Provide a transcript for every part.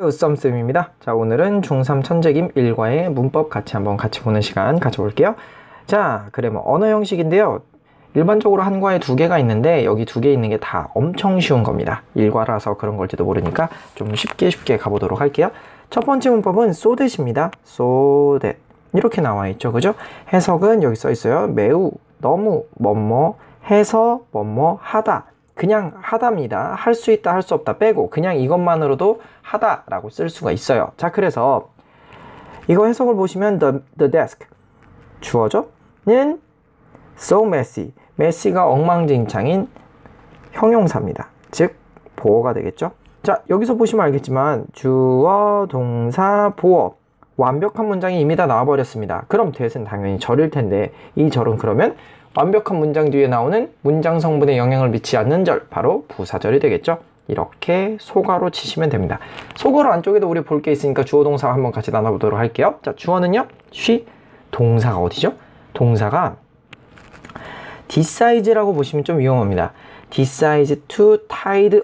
썸쌤입니다. 자, 오늘은 중3 천재김 1과의 문법 같이 보는 시간 가져볼게요. 자, 그래 언어 형식인데요. 일반적으로 한 과에 2개가 있는데 여기 2개 있는 게 다 엄청 쉬운 겁니다. 1과라서 그런 걸지도 모르니까 좀 쉽게 가보도록 할게요. 첫 번째 문법은 so that입니다. so that 이렇게 나와 있죠, 그죠? 해석은 여기 써 있어요. 매우, 너무, 뭐뭐 해서 뭐뭐 하다. 그냥 하다입니다. 할 수 있다, 할 수 없다 빼고 그냥 이것만으로도 하다라고 쓸 수가 있어요. 자, 그래서 이거 해석을 보시면 the desk 주어죠는 so messy, messy가 엉망진창인 형용사입니다. 즉 보어가 되겠죠. 자, 여기서 보시면 알겠지만 주어, 동사, 보어 완벽한 문장이 이미 다 나와버렸습니다. 그럼 that은 당연히 절일 텐데 이 절은 그러면 완벽한 문장 뒤에 나오는 문장 성분에 영향을 미치지 않는 절, 바로 부사절이 되겠죠. 이렇게 소가로 치시면 됩니다. 소가로 안쪽에도 우리 볼 게 있으니까 주어 동사 한번 같이 나눠보도록 할게요. 자, 주어는요, she. 동사가 어디죠? 동사가 decide라고 보시면 좀 위험합니다. decide to tied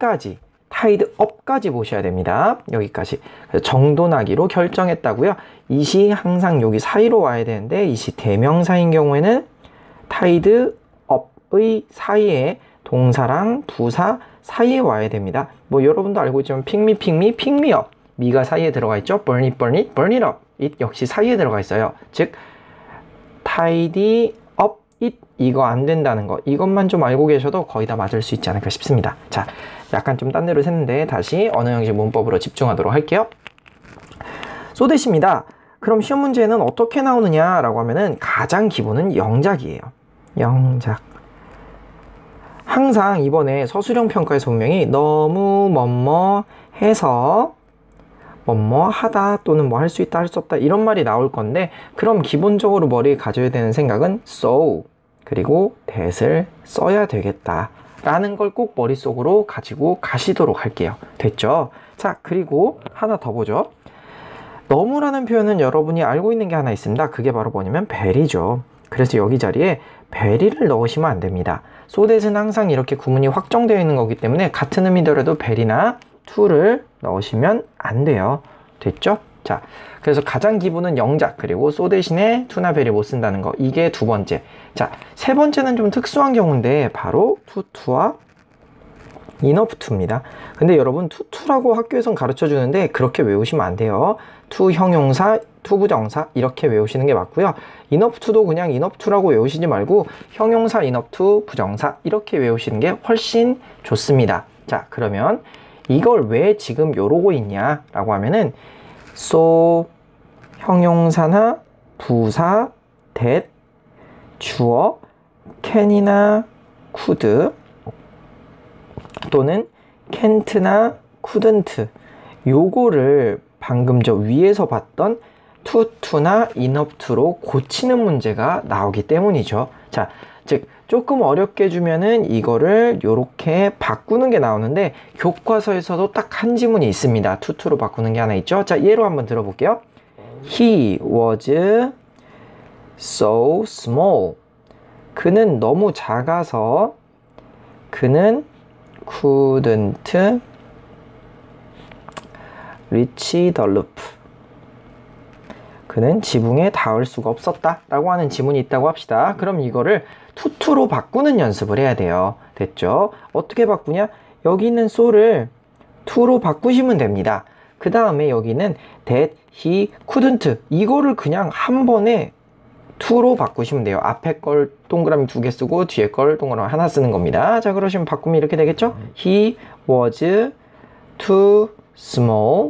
up까지 보셔야 됩니다. 여기까지. 정돈하기로 결정했다고요. 이시 항상 여기 사이로 와야 되는데 이시 대명사인 경우에는 tied up의 사이에 동사랑 부사 사이에 와야 됩니다. 뭐 여러분도 알고 있지만 pick me up. 미가 사이에 들어가 있죠. burn it up. it 역시 사이에 들어가 있어요. 즉 tidy up it 이거 안 된다는 거, 이것만 좀 알고 계셔도 거의 다 맞을 수 있지 않을까 싶습니다. 자, 약간 좀 딴 데로 샜는데 다시 언어 형식 문법으로 집중하도록 할게요. so that입니다. 그럼 시험 문제는 어떻게 나오느냐라고 하면은 가장 기본은 영작이에요. 영작. 항상 이번에 서술형 평가에서 분명히 너무 뭐뭐 해서 뭐뭐 하다 또는 뭐 할 수 있다, 할 수 없다 이런 말이 나올 건데, 그럼 기본적으로 머리에 가져야 되는 생각은 so 그리고 that을 써야 되겠다 라는 걸 꼭 머릿속으로 가지고 가시도록 할게요. 됐죠? 자, 그리고 하나 더 보죠. 너무라는 표현은 여러분이 알고 있는 게 하나 있습니다. 그게 바로 뭐냐면 very죠. 그래서 여기 자리에 very를 넣으시면 안 됩니다. so that은 항상 이렇게 구문이 확정되어 있는 거기 때문에 같은 의미더라도 very나 to를 넣으시면 안 돼요. 됐죠? 자, 그래서 가장 기본은 영작, 그리고 so 대신에 to나 very 못 쓴다는 거, 이게 두 번째. 자, 세 번째는 좀 특수한 경우인데 바로 to와 enough to입니다. 근데 여러분 to라고 학교에선 가르쳐 주는데 그렇게 외우시면 안 돼요. to 형용사, to 부정사 이렇게 외우시는 게 맞고요. enough to도 그냥 enough to라고 외우시지 말고 형용사 enough to 부정사 이렇게 외우시는 게 훨씬 좋습니다. 자, 그러면 이걸 왜 지금 요러고 있냐 라고 하면은 so 형용사나 부사 that 주어 can이나 could 또는 can't나 couldn't 요거를 방금 저 위에서 봤던 to나 enough to로 고치는 문제가 나오기 때문이죠. 자, 즉 조금 어렵게 주면은 이거를 요렇게 바꾸는 게 나오는데 교과서에서도 딱 한 지문이 있습니다. to로 바꾸는 게 하나 있죠. 자, 예로 한번 들어볼게요. He was so small. 그는 너무 작아서 그는 couldn't reach the roof. 그는 지붕에 닿을 수가 없었다 라고 하는 지문이 있다고 합시다. 그럼 이거를 to로 바꾸는 연습을 해야 돼요. 됐죠? 어떻게 바꾸냐? 여기 있는 so를 to로 바꾸시면 됩니다. 그 다음에 여기는 that he couldn't 이거를 그냥 한 번에 to로 바꾸시면 돼요. 앞에 걸 동그라미 2개 쓰고 뒤에 걸 동그라미 하나 쓰는 겁니다. 자, 그러시면 바꾸면 이렇게 되겠죠? He was too small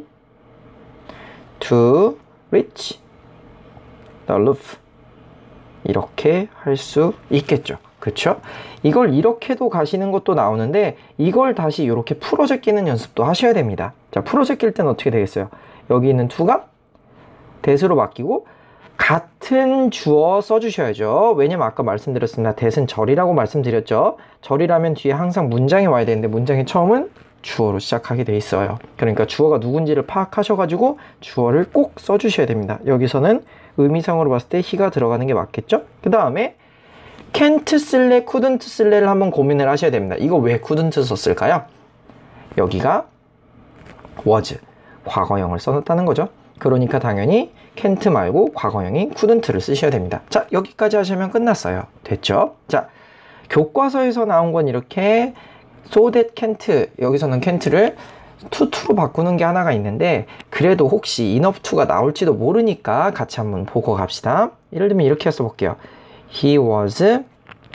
to reach the roof. 이렇게 할 수 있겠죠. 그쵸? 이걸 이렇게도 가시는 것도 나오는데 이걸 다시 이렇게 풀어 제끼는 연습도 하셔야 됩니다. 자, 풀어 제낄 때는 어떻게 되겠어요? 여기 있는 to가 that으로 바뀌고 같은 주어 써주셔야죠. 왜냐면 아까 말씀드렸습니다. that은 절이라고 말씀드렸죠. 절이라면 뒤에 항상 문장이 와야 되는데 문장의 처음은 주어로 시작하게 돼 있어요. 그러니까 주어가 누군지를 파악하셔가지고 주어를 꼭 써주셔야 됩니다. 여기서는 의미상으로 봤을 때 he가 들어가는 게 맞겠죠? 그 다음에 can't 쓸래, couldn't 쓸래를 한번 고민을 하셔야 됩니다. 이거 왜 couldn't 썼을까요? 여기가 was, 과거형을 써놨다는 거죠. 그러니까 당연히 can't 말고 과거형인 couldn't를 쓰셔야 됩니다. 자, 여기까지 하시면 끝났어요. 됐죠? 자, 교과서에서 나온 건 이렇게 so that can't, 여기서는 can't를 to로 바꾸는 게 하나가 있는데, 그래도 혹시 enough to가 나올지도 모르니까 같이 한번 보고 갑시다. 예를 들면 이렇게 써볼게요. He was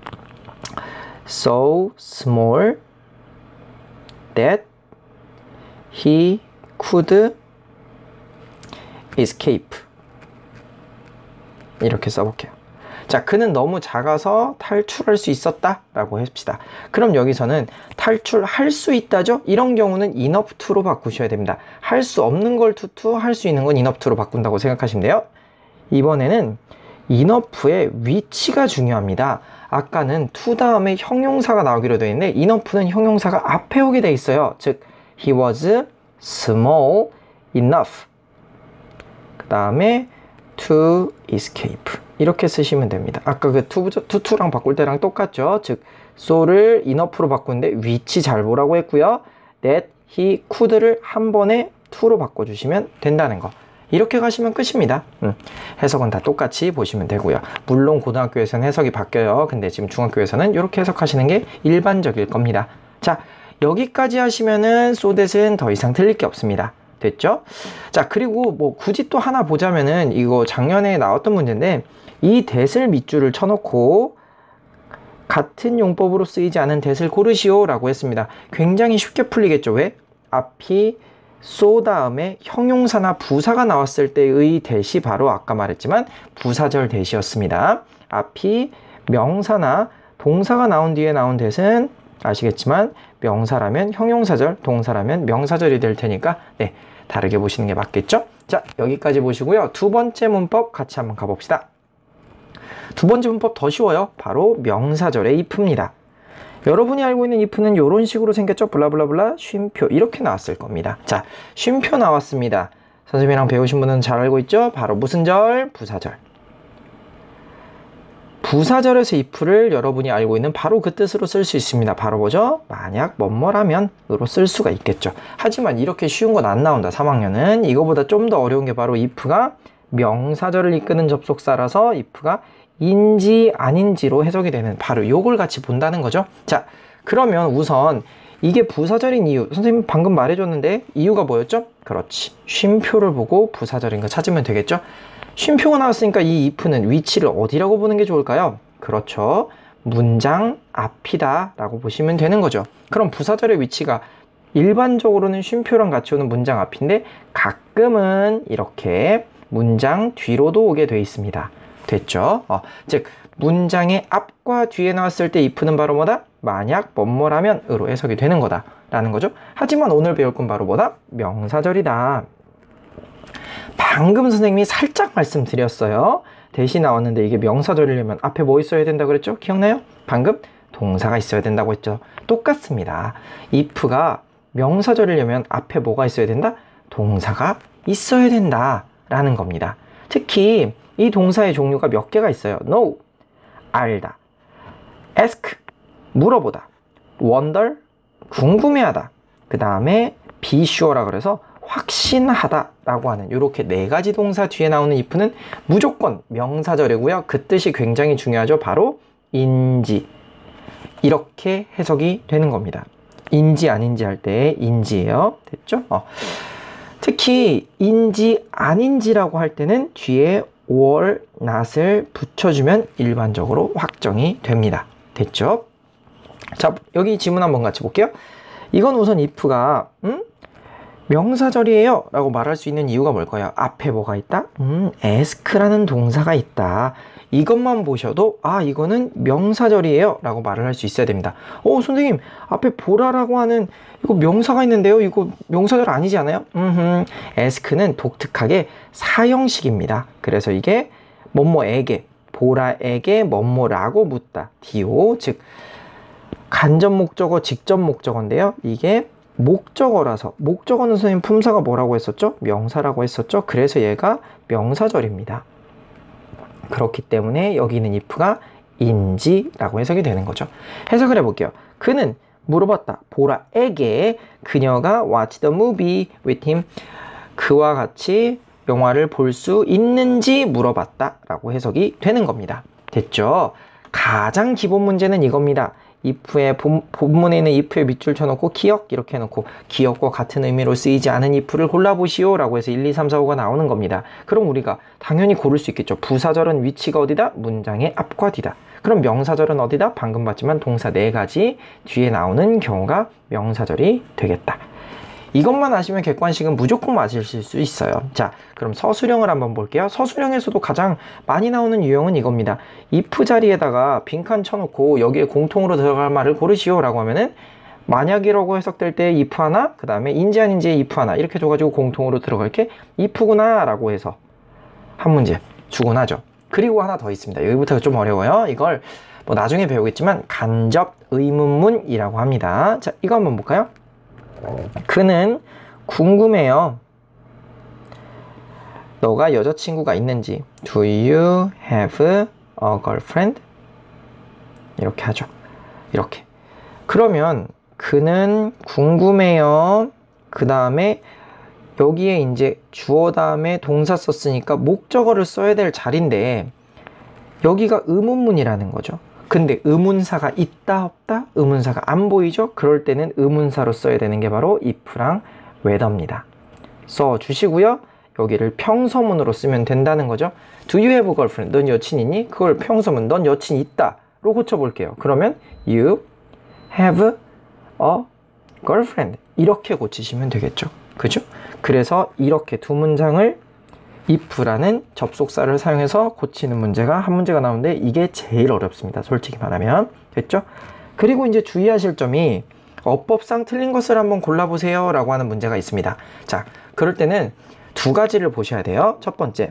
so small that he could escape. 이렇게 써볼게요. 자, 그는 너무 작아서 탈출할 수 있었다 라고 합시다. 그럼 여기서는 탈출할 수 있다죠? 이런 경우는 enough to로 바꾸셔야 됩니다. 할 수 없는 걸 to, 할 수 있는 건 enough to로 바꾼다고 생각하시면 돼요. 이번에는 enough의 위치가 중요합니다. 아까는 to 다음에 형용사가 나오기로 되어 있는데 enough는 형용사가 앞에 오게 돼 있어요. 즉 he was small enough, 그 다음에 to escape, 이렇게 쓰시면 됩니다. 아까 그 to랑 바꿀 때랑 똑같죠. 즉 so를 enough로 바꾸는데 위치 잘 보라고 했고요. that he could를 한 번에 to로 바꿔주시면 된다는 거. 이렇게 가시면 끝입니다. 해석은 다 똑같이 보시면 되고요. 물론 고등학교에서는 해석이 바뀌어요. 근데 지금 중학교에서는 이렇게 해석하시는 게 일반적일 겁니다. 자, 여기까지 하시면은 so that은 더 이상 틀릴 게 없습니다. 됐죠? 자, 그리고 뭐 굳이 또 하나 보자면은 이거 작년에 나왔던 문제인데, 이 that을 밑줄을 쳐놓고 같은 용법으로 쓰이지 않은 that을 고르시오 라고 했습니다. 굉장히 쉽게 풀리겠죠? 왜? 앞이 so 다음에 형용사나 부사가 나왔을 때의 that이 바로 아까 말했지만 부사절 that이었습니다. 앞이 명사나 동사가 나온 뒤에 나온 that은 아시겠지만 명사라면 형용사절, 동사라면 명사절이 될 테니까 네, 다르게 보시는 게 맞겠죠? 자, 여기까지 보시고요. 두 번째 문법 같이 한번 가봅시다. 두 번째 문법 더 쉬워요. 바로 명사절의 if입니다. 여러분이 알고 있는 if는 이런 식으로 생겼죠? 블라블라블라 쉼표 이렇게 나왔을 겁니다. 자, 쉼표 나왔습니다. 선생님이랑 배우신 분은 잘 알고 있죠? 바로 무슨 절? 부사절. 부사절에서 if를 여러분이 알고 있는 바로 그 뜻으로 쓸 수 있습니다. 바로 뭐죠? 만약 뭐뭐라면 으로 쓸 수가 있겠죠. 하지만 이렇게 쉬운 건 안 나온다. 3학년은 이거보다 좀 더 어려운 게 바로 if가 명사절을 이끄는 접속사라서 if가 인지 아닌지로 해석이 되는 바로 요걸 같이 본다는 거죠. 자, 그러면 우선 이게 부사절인 이유, 선생님 방금 말해줬는데 이유가 뭐였죠? 그렇지, 쉼표를 보고 부사절인 거 찾으면 되겠죠. 쉼표가 나왔으니까 이 if는 위치를 어디라고 보는 게 좋을까요? 그렇죠, 문장 앞이다 라고 보시면 되는 거죠. 그럼 부사절의 위치가 일반적으로는 쉼표랑 같이 오는 문장 앞인데 가끔은 이렇게 문장 뒤로도 오게 돼 있습니다. 됐죠? 즉 문장의 앞과 뒤에 나왔을 때 if는 바로 뭐다? 만약 뭐뭐라면 으로 해석이 되는 거다 라는 거죠. 하지만 오늘 배울 건 바로 뭐다? 명사절이다. 방금 선생님이 살짝 말씀드렸어요. 대시 나왔는데 이게 명사절이려면 앞에 뭐 있어야 된다 그랬죠? 기억나요? 방금 동사가 있어야 된다고 했죠. 똑같습니다. if가 명사절이려면 앞에 뭐가 있어야 된다? 동사가 있어야 된다 라는 겁니다. 특히 이 동사의 종류가 몇 개가 있어요. know, 알다, ask, 물어보다, wonder, 궁금해하다, 그 다음에 be sure라 그래서 확신하다 라고 하는 이렇게 네 가지 동사 뒤에 나오는 if는 무조건 명사절이고요. 그 뜻이 굉장히 중요하죠. 바로 인지, 이렇게 해석이 되는 겁니다. 인지 아닌지 할 때 인지예요. 됐죠? 특히 인지 아닌지라고 할 때는 뒤에 or, not을 붙여주면 일반적으로 확정이 됩니다. 됐죠? 자, 여기 지문 한번 같이 볼게요. 이건 우선 if가 명사절이에요 라고 말할 수 있는 이유가 뭘까요? 앞에 뭐가 있다? ask라는 동사가 있다. 이것만 보셔도 아, 이거는 명사절이에요 라고 말을 할 수 있어야 됩니다. 선생님, 앞에 보라라고 하는 이거 명사가 있는데요, 이거 명사절 아니지 않아요? ask는 독특하게 사형식입니다. 그래서 이게 뭐뭐에게, 보라에게 뭐뭐라고 묻다, do, 즉 간접 목적어, 직접 목적어인데요. 이게 목적어라서, 목적어는 선생님 품사가 뭐라고 했었죠? 명사라고 했었죠? 그래서 얘가 명사절입니다. 그렇기 때문에 여기 있는 if가 인지라고 해석이 되는 거죠. 해석을 해볼게요. 그는 물어봤다, 보라에게 그녀가 watch the movie with him, 그와 같이 영화를 볼 수 있는지 물어봤다 라고 해석이 되는 겁니다. 됐죠? 가장 기본 문제는 이겁니다. if의 본문에 있는 if의 밑줄 쳐놓고 기억 이렇게 해놓고 기억과 같은 의미로 쓰이지 않은 if를 골라보시오 라고 해서 1, 2, 3, 4, 5가 나오는 겁니다. 그럼 우리가 당연히 고를 수 있겠죠. 부사절은 위치가 어디다? 문장의 앞과 뒤다. 그럼 명사절은 어디다? 방금 봤지만 동사 4가지 뒤에 나오는 경우가 명사절이 되겠다. 이것만 아시면 객관식은 무조건 맞으실 수 있어요. 자, 그럼 서술형을 한번 볼게요. 서술형에서도 가장 많이 나오는 유형은 이겁니다. if 자리에다가 빈칸 쳐놓고 여기에 공통으로 들어갈 말을 고르시오 라고 하면은 만약이라고 해석될 때 if 하나, 그 다음에 인지 아닌지에 if 하나 이렇게 줘가지고 공통으로 들어갈 게 if구나 라고 해서 한 문제 주곤 하죠. 그리고 하나 더 있습니다. 여기부터가 좀 어려워요. 이걸 뭐 나중에 배우겠지만 간접 의문문이라고 합니다. 자, 이거 한번 볼까요? 그는 궁금해요. 너가 여자친구가 있는지. Do you have a girlfriend? 이렇게 하죠. 이렇게. 그러면 그는 궁금해요. 그 다음에 여기에 이제 주어 다음에 동사 썼으니까 목적어를 써야 될 자리인데 여기가 의문문이라는 거죠. 근데 의문사가 있다 없다? 의문사가 안 보이죠? 그럴 때는 의문사로 써야 되는 게 바로 if랑 whether입니다. 써주시고요. 여기를 평서문으로 쓰면 된다는 거죠. Do you have a girlfriend? 넌 여친 있니? 그걸 평서문, 넌 여친 있다 로 고쳐볼게요. 그러면 you have a girlfriend 이렇게 고치시면 되겠죠. 그죠? 그래서 이렇게 두 문장을 if라는 접속사를 사용해서 고치는 문제가 한 문제가 나오는데 이게 제일 어렵습니다. 솔직히 말하면. 됐죠? 그리고 이제 주의하실 점이 어법상 틀린 것을 한번 골라보세요 라고 하는 문제가 있습니다. 자, 그럴 때는 두 가지를 보셔야 돼요. 첫 번째,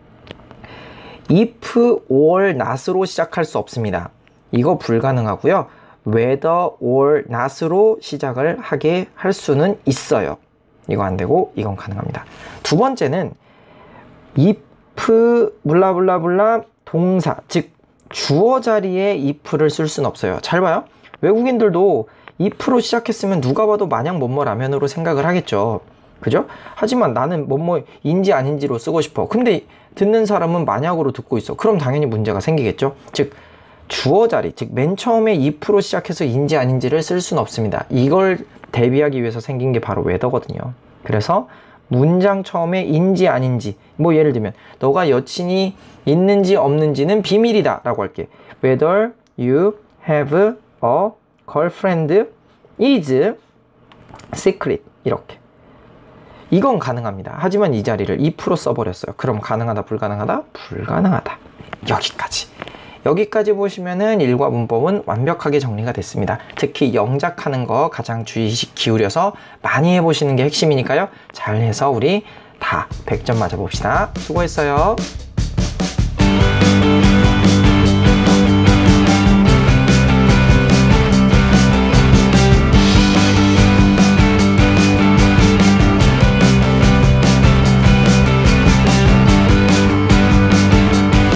if or not으로 시작할 수 없습니다. 이거 불가능하고요. whether or not으로 시작을 하게 할 수는 있어요. 이거 안 되고 이건 가능합니다. 두 번째는 if 블라블라블라 동사, 즉 주어 자리에 if를 쓸 수는 없어요. 잘 봐요. 외국인들도 if로 시작했으면 누가 봐도 마냥 뭐뭐 라면으로 생각을 하겠죠. 그죠? 하지만 나는 뭐뭐인지 아닌지로 쓰고 싶어. 근데 듣는 사람은 만약으로 듣고 있어. 그럼 당연히 문제가 생기겠죠. 즉 주어 자리, 즉 맨 처음에 if로 시작해서 인지 아닌지를 쓸 수는 없습니다. 이걸 대비하기 위해서 생긴 게 바로 whether거든요. 그래서 문장 처음에 인지 아닌지, 뭐 예를 들면 너가 여친이 있는지 없는지는 비밀이다 라고 할게. Whether you have a girlfriend is secret. 이렇게. 이건 가능합니다. 하지만 이 자리를 if로 써버렸어요. 그럼 가능하다 불가능하다? 불가능하다. 여기까지 보시면은 일과 문법은 완벽하게 정리가 됐습니다. 특히 영작하는 거 가장 주의 기울여서 많이 해보시는 게 핵심이니까요. 잘 해서 우리 다 100점 맞아봅시다. 수고했어요.